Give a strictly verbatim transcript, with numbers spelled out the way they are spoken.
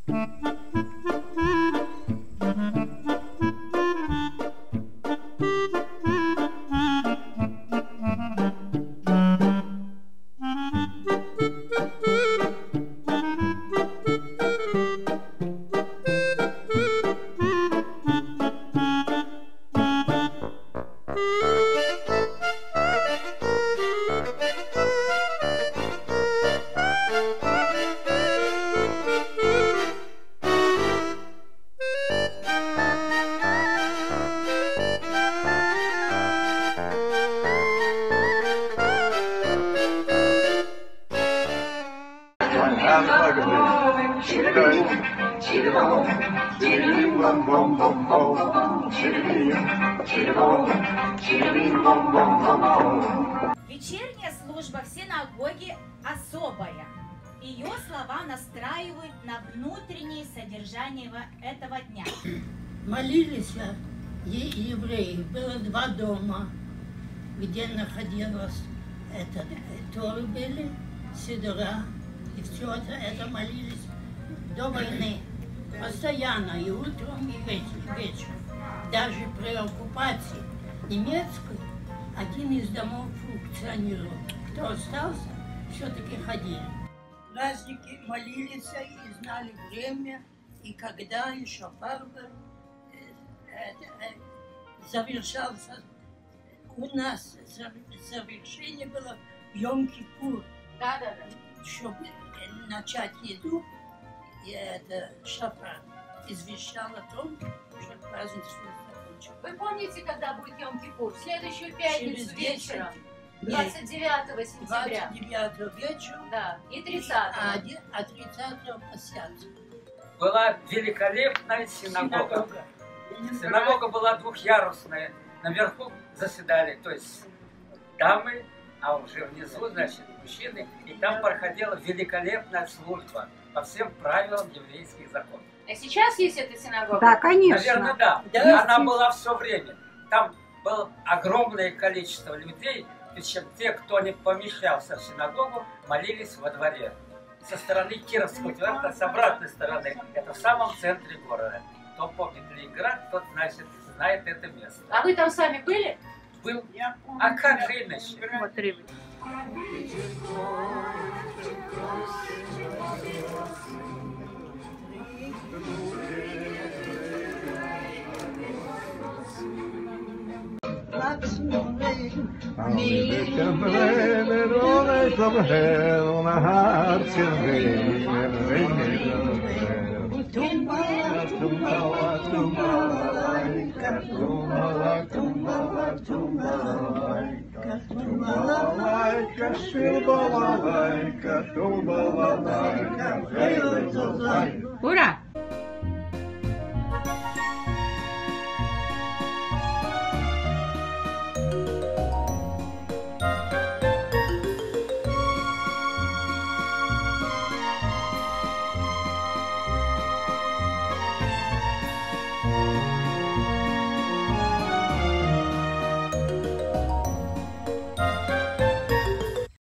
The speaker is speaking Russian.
Вечерняя служба в синагоге особая. Ее слова настраивают на внутреннее содержание этого дня. Молились евреи. Было два дома, где находилось это. Торы были, Сидора, и все это, это молились до войны. Постоянно, и утром, и вечером. Даже при оккупации немецкой один из домов функционировал. Кто остался, все-таки ходили. Праздники молились и знали время, и когда еще шофар завершался. У нас завершение было в Йом-Кипур. Да, да, да. Чтобы начать еду, и это шофар извещал о том, что празднество закончилось. Вы помните, когда будет Йом-Кипур? В следующую пятницу вечером, дней. двадцать девятого сентября. двадцать девятого вечера. Да, и тридцатого. А тридцатого посятся. Была великолепная синагога. Синагога. Синагога была двухъярусная. Наверху заседали, то есть дамы, а уже внизу, значит, мужчины. И там проходила великолепная служба по всем правилам еврейских законов. А сейчас есть эта синагога? Да, конечно. Наверное, да. Да. Она была все время. Там было огромное количество людей, причем те, кто не помещался в синагогу, молились во дворе. Со стороны Кировского дворца, с обратной стороны. Это в самом центре города. Кто помнит Ленинград, тот, значит, знает это место. А вы там сами были? Был. А как же иначе? Вот рыбы. Ура! Thank you.